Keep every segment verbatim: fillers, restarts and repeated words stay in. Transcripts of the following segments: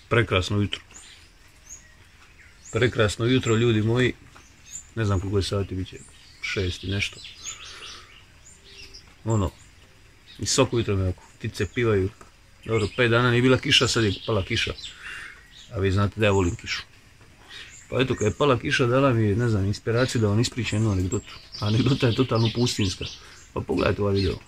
Prekrasno jutro. Prekrasno jutro, ljudi moji. Ne znam koliko je sati, bit će šest i nešto. Ono, i svako jutro me oko, ptice pivaju. Dobro, pet dana nije bila kiša, sad je pala kiša. A vi znate da ja volim kišu. Pa eto, kad je pala kiša, dala mi je, ne znam, inspiraciju da vam ispričam jednu anegdotu. Anegdota je totalno pustinska. Pa pogledajte ovaj video.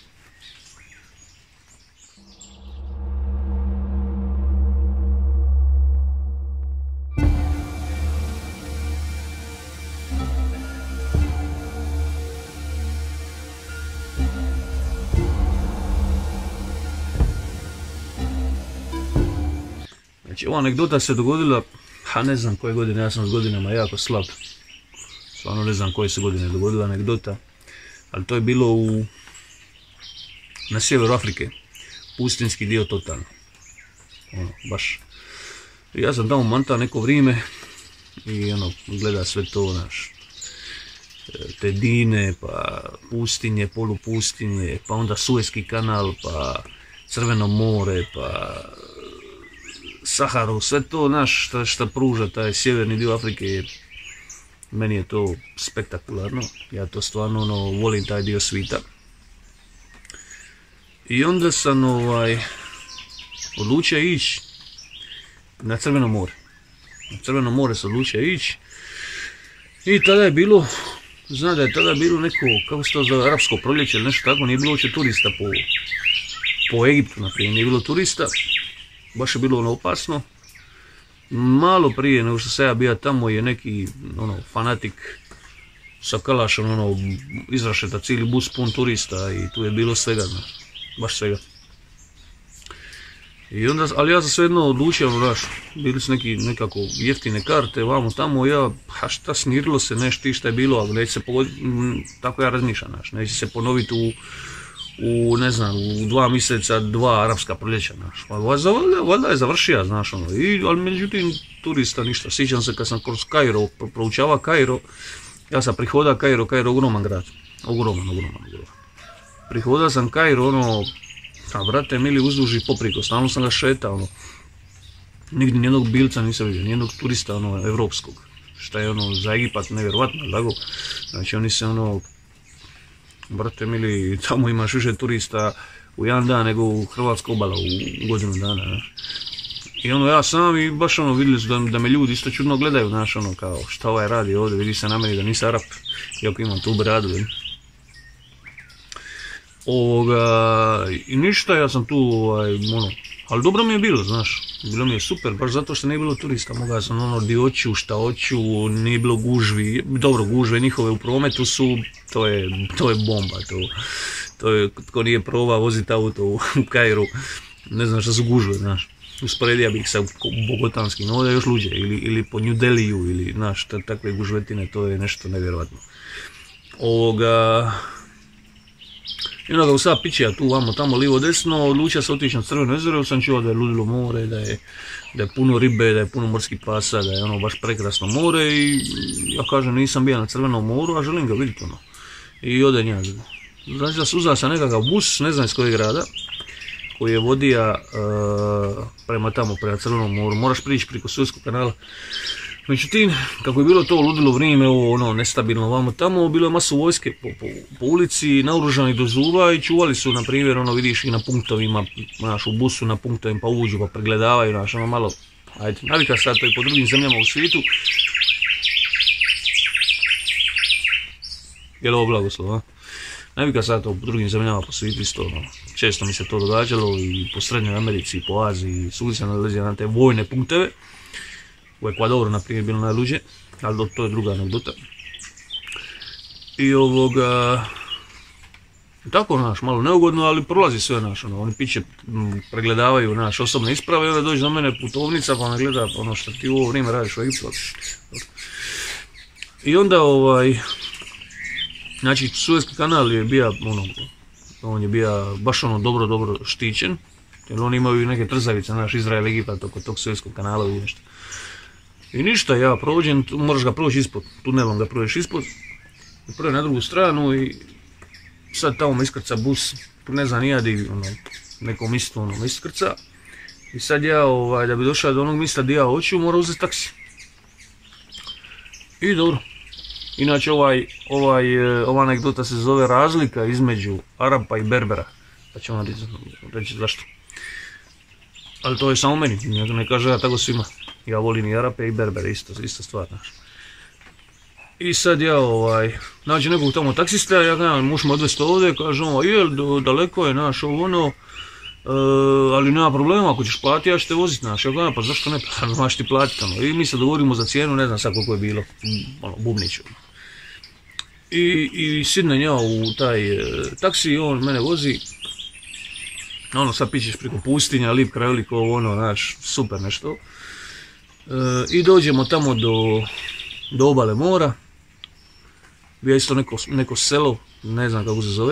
Znači, ova anegdota se dogodila, ha ne znam koje godine, ja sam s godinama jako slab. Stvarno ne znam koje se godine dogodila anegdota, ali to je bilo u, na sjeveru Afrike, pustinski dio totalno. Ono, baš. I ja sam tamo manta neko vrijeme i ono, gleda sve to, naš, te dine, pa pustinje, polupustinje, pa onda Suezki kanal, pa Crveno more, pa Saharu, sve to naš šta, šta pruža taj sjeverni dio Afrike, meni je to spektakularno, ja to stvarno ono, volim taj dio svita. I onda sam ovaj, odlučio ići na Crveno more. Na Crveno more sam odlučio ići i tada je bilo, zna da je tada bilo neko, kako se to zove, arapsko proljeće ili nešto tako, nije bilo uopće turista po, po Egiptu, naprijed, nije bilo turista. Baš je bilo ono opasno. Malo prije nego što sam ja bio tamo je neki ono, fanatik sa kalašom ono, izrašeta cijeli bus pun turista i tu je bilo svega, no, baš svega. I onda, ali ja sam svejedno odlučio, znaš, bili su neki nekako jeftine karte, vamo tamo, ja, ha šta smirilo se, nešto ti šta je bilo, ali neće se pogoditi, tako ja razmišljam, znaš, neće se ponoviti u u, ne znam, u dva mjeseca dva arapska proljeća, znaš, valjda je završio, znaš, ono, i, ali međutim, turista ništa, sjećam se kad sam kroz Kairo, proučava Kairo, ja sam prihoda Kairo, Kairo ogroman grad, ogroman, ogroman, ogroman. Prihoda sam Kairo, ono, a brate, mili uzduž i popriko, stalno sam ga šetao, ono, nigdje nijednog bilca nisam vidio, nijednog turista, ono, evropskog, šta je, ono, za Egipat nevjerovatno, lago, znači, oni se, ono, brate mili, tamo imaš više turista u jedan dan nego u Hrvatskoj obala u godinu dana, znaš. I ono, ja sam i baš ono, vidjeli su da, da me ljudi isto čudno gledaju, znaš, ono, kao, šta ovaj radi ovdje, vidi se na meni da nisam Arap, iako imam tu bradu, vidim. Ovoga, i ništa, ja sam tu, ovaj, ono, ali dobro mi je bilo, znaš, bilo mi je super, baš zato što nije bilo turista, mogao sam ono di hoću, šta hoću, nije bilo gužvi, dobro, gužve njihove u prometu su, to je, to je bomba, to, to je, tko nije probao voziti auto u, u Kairu, ne znam šta su gužve, znaš, usporedio bih sa bogotanskim, ovdje još luđe, ili, ili po New Delhiju, ili, znaš, takve gužvetine, to je nešto nevjerojatno. Ovoga... I onda ga u sada pićija tu, vamo, tamo, livo, desno, odlučio se otići na Crveno jezero, sam čuo da je ludilo more, da je, da je puno ribe, da je puno morskih pasa, da je ono baš prekrasno more i ja kažem nisam bio na Crvenom moru, a želim ga vidjeti ono. I odem ja. Znači da se uzao sam nekakav bus, ne znam iz kojeg grada, koji je vodija uh, prema tamo, prema Crvenom moru, moraš prići preko Suezkog kanala. Međutim, kako je bilo to ludilo vrijeme, ovo ono nestabilno vamo tamo, bilo je masu vojske po, po, po ulici, naoružani do zuba i čuvali su, na primjer, ono vidiš i na punktovima, znaš, u busu na punktovima pa uđu pa pregledavaju, znaš, ono malo, ajde, navika sad to i po drugim zemljama u svijetu. Je li ovo blagoslov, a? Navika sad to po drugim zemljama po svijetu isto, ono, često mi se to događalo i po Srednjoj Americi i po Aziji, svugdje se nalazio na te vojne punkteve. U Ekvadoru, na primjer, bilo najluđe, ali to je druga anegdota. I ovoga... Tako, naš, malo neugodno, ali prolazi sve, naš, ono, oni piće pregledavaju naš osobne isprave i onda dođe do mene putovnica pa me gleda ono što ti u ovo vrijeme radiš u Egiptu. I onda, ovaj... Znači, Suezki kanal je bio, ono, on je bio baš ono dobro, dobro štićen, jer oni imaju neke trzavice, naš Izrael, Egipat, oko tog Suezkog kanala i nešto. I ništa, ja prođem, moraš ga proći ispod, tunelom ga prođeš ispod, prvo na drugu stranu i sad tamo me iskrca bus, ne znam nijadi, ono, nekom isto ono me iskrca I sad ja, ovaj, da bi došao do onog mjesta gdje ja hoću, moram uzeti taksi. I dobro. Inače, ovaj, ovaj, ova anegdota se zove razlika između Arapa i Berbera. Pa ću vam reći zašto. Ali to je samo meni, ne kaže ja tako svima. Ja volim i Arape i Berbere, isto, ista stvar, znaš. I sad ja, ovaj, nađe nekog tamo taksista, ja kažem, možeš me odvesti ovdje, kaže on, je, daleko je, naš, ovo ono, e, ali nema problema, ako ćeš platiti, ja ću te voziti, naš. Ja kažem, pa zašto ne, pa znaš ti platiti, ono. I mi se dogovorimo za cijenu, ne znam sad koliko je bilo, ono, bubniću. I, i sidnem ja u taj e, taksi, on mene vozi. Ono, sad pićeš preko pustinja, lip krajolik, ovo ono, znaš, super nešto. E, I dođemo tamo do, do obale mora. Bio je isto neko, neko selo, ne znam kako se zove.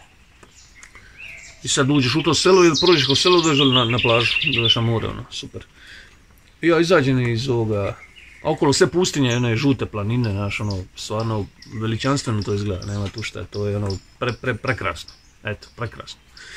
I sad uđeš u to selo i prođeš ko selo, dođeš na, na plažu, dođeš na more, ono, super. I ja izađem iz ovoga, a okolo sve pustinje, one žute planine, znaš, ono, stvarno veličanstveno to izgleda, nema tu šta, to je ono, pre, pre, prekrasno, eto, prekrasno.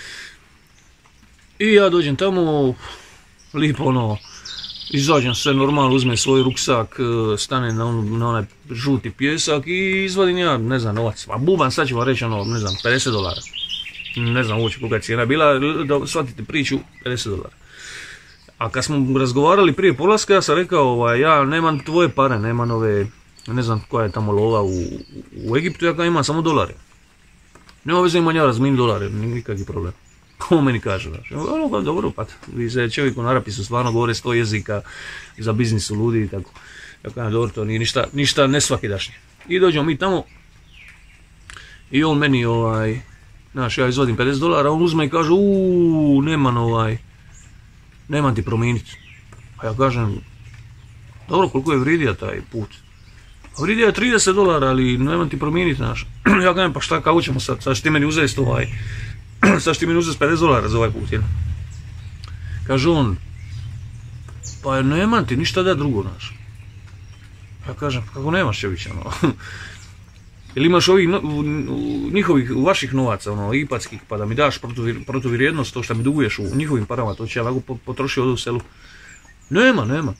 I ja dođem tamo, lipo ono, izađem sve normalno, uzmem svoj ruksak, stanem na, on, na onaj žuti pjesak i izvadim ja, ne znam, novac. A buban, sad ću vam reći ono, ne znam, pedeset dolara. Ne znam uopće kolika je cijena bila, da shvatite priču, pedeset dolara. A kad smo razgovarali prije polaska, ja sam rekao, ovaj, ja nemam tvoje pare, nemam ove, ne znam koja je tamo lova u, u Egiptu, ja imam samo dolare. Nema veze, imam ja razmini dolare, nikakvi problem. On meni kaže, znaš, ono, dobro, pa vi se čovjek u Arapi su stvarno govore sto jezika, za biznis su ludi i tako. Ja kažem, dobro, to nije ništa, ništa nesvakidašnje. I dođemo mi tamo i on meni, ovaj, znaš, ja izvadim pedeset dolara, on uzme i kaže, uuu, nemam ovaj, nemam ti promijeniti. A ja kažem, dobro, koliko je vridija taj put? A vridija je trideset dolara, ali nemam ti promijeniti, znaš. Ja kažem, pa šta, kako ćemo sad, sad ti meni uzeti ovaj, sad ti meni uzeti pedeset dolara za ovaj put, jel? Kaže on, pa nemam ti ništa da drugo, znaš. Ja kažem, kako nemaš čovječe, ono. Ili imaš ovih no, njihovih, vaših novaca, ono, ipatskih, pa da mi daš protuvrijednost, to što mi duguješ u njihovim parama, to će ja lako potrošiti ovdje u selu. Nema, nema.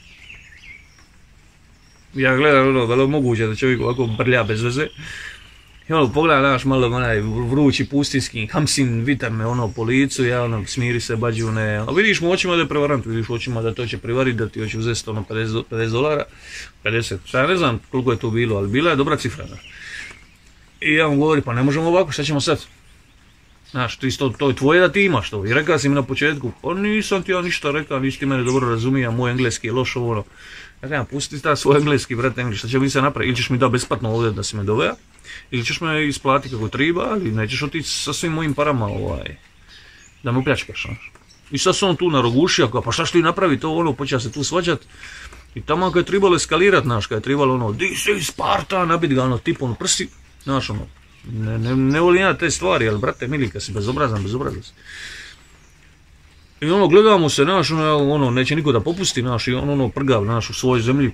Ja gledam, ono, da li je moguće da čovjek ovako brlja bez veze. I ono, pogledam, naš malo onaj vrući pustinski, hamsin, vitar me ono po licu, ja ono, smiri se, bađune, ono, vidiš mu očima da je prevarant, vidiš u očima da to će prevariti, da ti hoće uzeti ono pedeset dolara, pedeset, sad ne znam koliko je to bilo, ali bila je dobra cifra, znaš. I ja mu govori, pa ne možemo ovako, šta ćemo sad? Znaš, to, isto, to je tvoje da ti imaš to. I rekao si mi na početku, pa nisam ti ja ništa rekao, nisi ti mene dobro razumija, moj engleski je loš ovo ono. Ja kažem, pusti ta svoj engleski, brate, engleski, šta će mi se napraviti? Ili ćeš mi da besplatno ovdje da si me doveo, ili ćeš me isplatiti kako treba, ali nećeš otići sa svim mojim parama, ovaj, da me upljačkaš, znaš. I sad sam on tu narogušio, kao, pa šta što ti napravi to, ono, počeo se tu svađat. I tamo kad je trebalo eskalirat, znaš, kad je trebalo ono, di si Sparta, nabit ga ono, tip ono prsi, znaš, ono, ne, ne, ne volim ja te stvari, ali brate, mili, kad si bezobrazan, bezobrazan si. I ono, gledamo se, znaš, ono, ono, neće niko da popusti, znaš, i on ono prgav, znaš, u svojoj zemlji.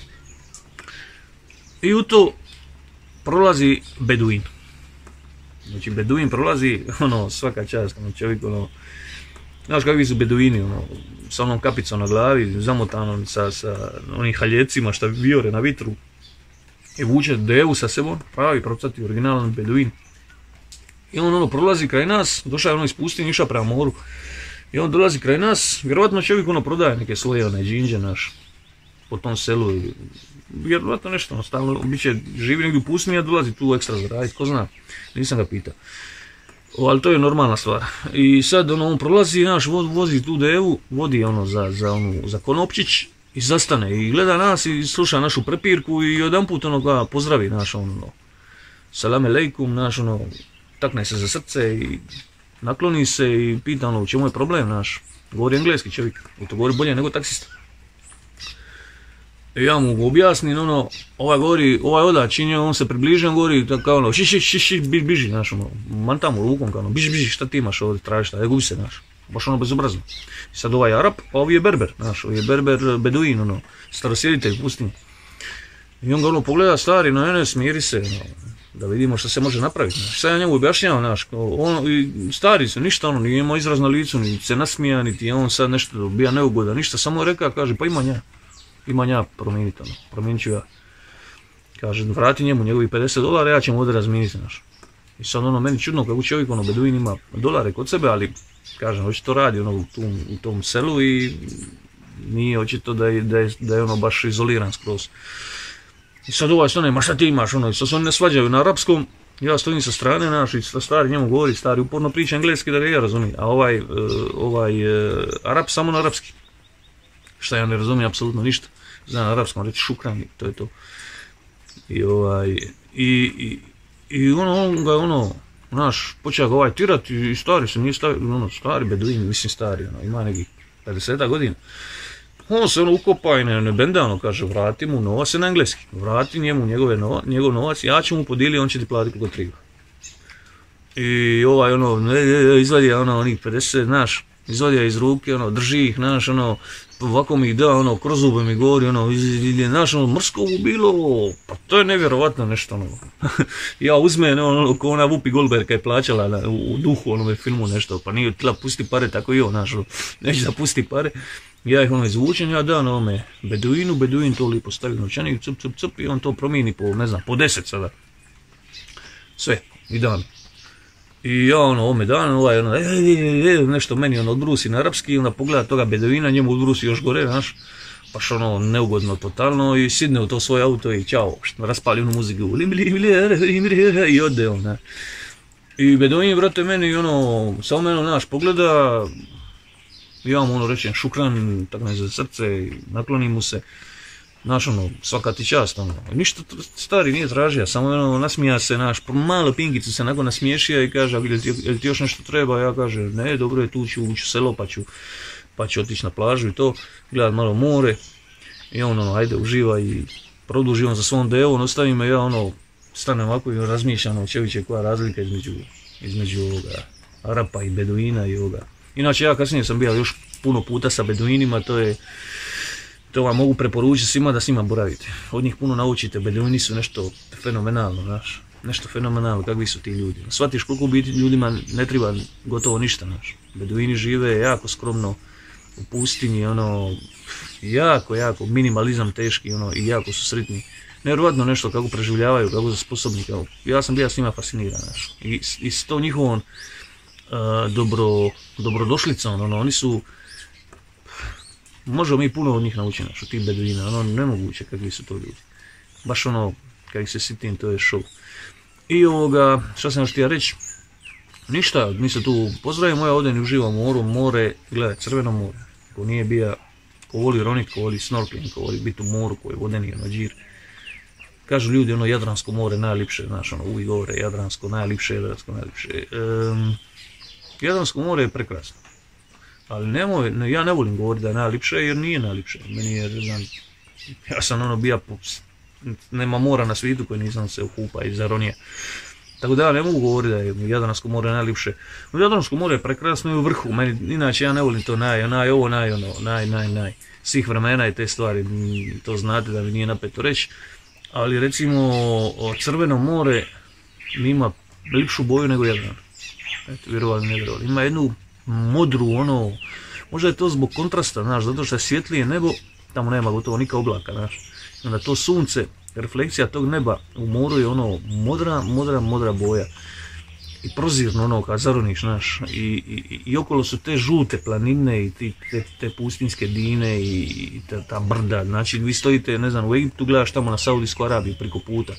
I u to prolazi Beduin. Znači, Beduin prolazi, ono, svaka čast, ono, čovjek, ono, znaš kakvi su Beduini, ono, sa onom kapicom na glavi, zamotanom sa, sa onim haljecima što vijore na vitru. I vuče devu sa sebom, pravi procati, originalan Beduin. I on ono prolazi kraj nas, došao je ono iz pustinje, išao prema moru. I on dolazi kraj nas, vjerovatno čovjek ono prodaje neke svoje one džinđe naš po tom selu. Vjerovatno nešto, ono, stalno, bit će živi negdje u pustinji, a dolazi tu ekstra zaraditi, ko zna, nisam ga pitao. O, ali to je normalna stvar. I sad ono, on prolazi, naš, vozi tu devu, vodi ono za, za, onu, za konopčić i zastane i gleda nas i sluša našu prepirku i jedanput ono ga pozdravi, naš, ono, salam alejkum, naš, ono, takne se za srce i nakloni se i pita ono, u čemu je problem, naš, govori engleski čovjek, i to govori bolje nego taksista. I ja mu objasnim, ono, ovaj govori, ovaj oda činio, on se približio, on govori, kao ono, ši, ši, ši, ši, biži, znaš, ono, mantam u rukom, kao ono, biži, biži, šta ti imaš ovdje, tražiš šta, ne gubi se, znaš, baš ono bezobrazno. I sad ovaj Arap, a ovi je Berber, znaš, ovi je Berber Beduin, ono, starosjeditelj pustinje. I on ga ono pogleda, stari, no, ne, smiri se, ono, da vidimo što se može napraviti. Šta ja njemu objašnjavam, znaš, on, i stari su, ništa ono, nije imao izraz na licu, niti se nasmija, niti on sad nešto bija neugodan, ništa, samo je rekao, kaže, pa ima nja, ima nja promijeniti, ono, promijenit ću ja. Kaže, vrati njemu njegovi pedeset dolara, ja ću mu ovdje razminiti, znaš. I sad ono, meni čudno kako čovjek, ono, beduin ima dolare kod sebe, ali, kažem, očito radi, ono, u tom, u tom selu i nije očito da je, da je, da je ono baš izoliran skroz. I sad ovaj stane, ma šta ti imaš, ono, i sad se oni ne svađaju na arapskom, ja stojim sa strane, naš, i stari njemu govori, stari uporno priča engleski da ga ja razumijem, a ovaj, uh, ovaj uh, Arap samo na arapski. Šta ja ne razumijem apsolutno ništa, znam na arapskom reći šukrani, to je to. I ovaj, i, i, i ono, on ga ono, naš, počeo ga ovaj tirati i stari se nije stavio, ono, stari beduin, mislim stari, ono, ima nekih pedeset godina. On se ono ukopa i ne, ne benda, ono, kaže, vrati mu novac na engleski, vrati njemu njegove nova, njegov novac, ja ću mu podijeliti, on će ti platiti koliko treba. I ovaj, ono, ne, ne, izvadija, ono, onih pedeset, znaš, izvadija iz ruke, ono, drži ih, znaš, ono, ovako mi ih da, ono, kroz zube mi govori, ono, znaš, ono, mrsko bilo, pa to je nevjerovatno nešto, ono. Ja uzmem, ono, ko ona Whoopi Goldberg je plaćala na, u, u duhu onome filmu nešto, pa nije htjela pusti pare, tako i on, znaš, neće da pusti pare. Ja ih ono izvučem, ja da na ovome beduinu, beduin to lipo stavi novčanik, cup, cup, cup i on to promijeni po, ne znam, po deset sada. Sve, i dan. I ja ono, ovome dan, ovaj, ono, e, e, e, nešto meni ono odbrusi na arapski, onda pogleda toga beduina, njemu odbrusi još gore, znaš, baš ono neugodno totalno i sidne u to svoje auto i čao, raspali onu muziku, i ode on, znaš. I beduin, brate, meni ono, samo meni, znaš, pogleda, ja mu ono rečem šukran, tako ne za srce, naklonim mu se, znaš ono, svaka ti čast, ono, ništa stari nije tražio, samo ono, nasmija se, naš, malo pingicu se nakon nasmiješija i kaže, jel ti, jel ti još nešto treba, ja kaže, ne, dobro je, tu ću ući u selo, pa ću, pa ću otići na plažu i to, gledat malo more, i on ono, ajde, uživa i produži on za svom devom, ostavi me, ja ono, stanem ovako i razmišljam, ono, čeviće koja razlika između, između ovoga, Arapa i beduina i ovoga. Inače, ja kasnije sam bio još puno puta sa beduinima, to je, to vam mogu preporučiti svima da s njima boravite. Od njih puno naučite, beduini su nešto fenomenalno, znaš, nešto fenomenalno, kakvi su ti ljudi. Shvatiš koliko biti ljudima ne treba gotovo ništa, znaš. Beduini žive jako skromno u pustinji, ono, jako, jako, minimalizam teški, ono, i jako su sretni. Nevjerovatno nešto kako preživljavaju, kako su sposobni, kao, ja sam bio s njima fasciniran, znaš. I, i s to njihovom Uh, dobro, dobrodošlicom, ono, oni su, možemo mi puno od njih naučiti, naš, od tih beduina, ono, nemoguće kakvi su to ljudi. Baš ono, kad ih se sitim, to je show. I ovoga, šta sam još htio reći, ništa, mi se tu pozdravimo, ja ovdje ne uživam u moru, more, gledaj, crveno more, ko nije bija, ko voli ronit, ko voli snorkeling, ko voli biti u moru, ko je vodeni, ono, džir. Kažu ljudi, ono, Jadransko more najlipše, znaš, ono, uvijek govore, Jadransko najlipše, Jadransko najlipše. Um, Jadransko more je prekrasno, ali nemoj, ne, ja ne volim govoriti da je najlipše jer nije najlipše. Meni je, znam, ja sam ono bija, nema mora na svijetu koji nisam se okupa i zaronija. Tako da ja ne mogu govoriti da je Jadransko more najlipše. Jadransko more je prekrasno i u vrhu, meni, inače ja ne volim to naj, naj ovo, naj ono, naj, naj, naj. Svih vremena i te stvari, to znate da mi nije napeto reći. Ali recimo Crveno more ima lipšu boju nego Jadran. Eto, vjerovali, ne vjerovali. Ima jednu modru, ono, možda je to zbog kontrasta, znaš, zato što je svjetlije nebo, tamo nema gotovo nikak oblaka, znaš. Onda to sunce, refleksija tog neba u moru je ono modra, modra, modra boja. I prozirno ono kad zaroniš, znaš, i, i, i okolo su te žute planine i ti, te, te pustinske dine i, i ta, ta brda, znači vi stojite, ne znam, u Egiptu gledaš tamo na Saudijsku Arabiju preko puta.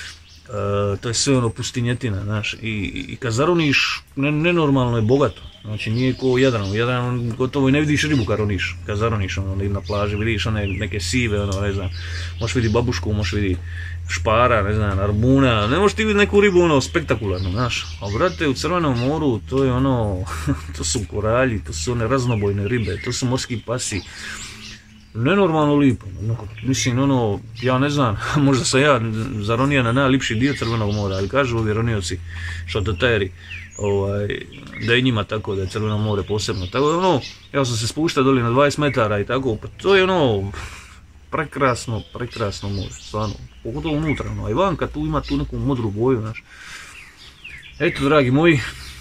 Uh, to je sve ono pustinjetina, znaš, i, i kad zaroniš, ne, nenormalno je bogato, znači nije ko u Jadranu, u Jadranu gotovo i ne vidiš ribu kad roniš, kad zaroniš ono, na plaži, vidiš one neke sive, ono, ne znam, možeš vidjeti babušku, možeš vidjeti špara, ne znam, arbuna, ne možeš ti vidjeti neku ribu, ono, spektakularno, znaš, a brate, u Crvenom moru, to je ono, to su koralji, to su one raznobojne ribe, to su morski pasi, nenormalno lipo, no, mislim, ono, ja ne znam, možda sam ja zaronio na najlipši dio Crvenog mora, ali kažu ovi ronioci, šatoteri, ovaj, da je njima tako, da je Crveno more posebno, tako da ono, ja sam se spuštao doli na dvadeset metara i tako, pa to je ono, prekrasno, prekrasno more, stvarno, pogotovo unutra, no, a Ivanka tu ima tu neku modru boju, znaš. Eto, dragi moji,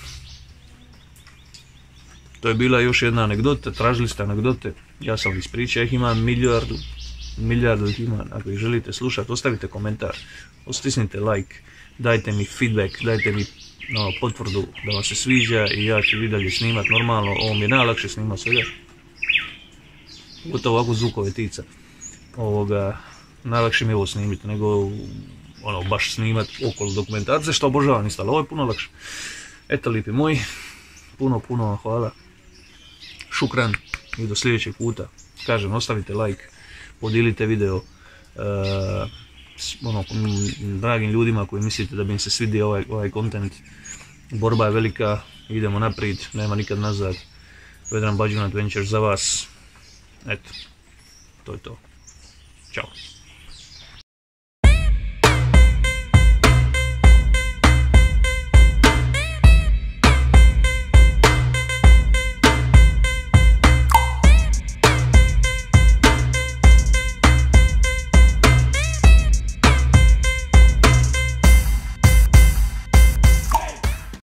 to je bila još jedna anegdota, tražili ste anegdote, ja sam ispričao, ja ih imam milijardu, milijardu ih imam, ako ih želite slušati, ostavite komentar, stisnite like, dajte mi feedback, dajte mi no, potvrdu da vam se sviđa i ja ću i dalje snimat normalno, ovo mi je najlakše snimat svega. Gotovo ovako zvukove tica. Ovoga, najlakše mi je ovo snimiti nego ono, baš snimat okolo dokumentarce, što obožavam isto, ali ovo je puno lakše. Eto, lipi moji, puno, puno vam hvala. Šukran i do sljedećeg puta. Kažem, ostavite like, podijelite video. Uh, ono, dragim ljudima koji mislite da bi im se svidio ovaj, ovaj content. Borba je velika, idemo naprijed, nema nikad nazad. Vedran Bađun Adventures za vas. Eto, to je to. Ćao.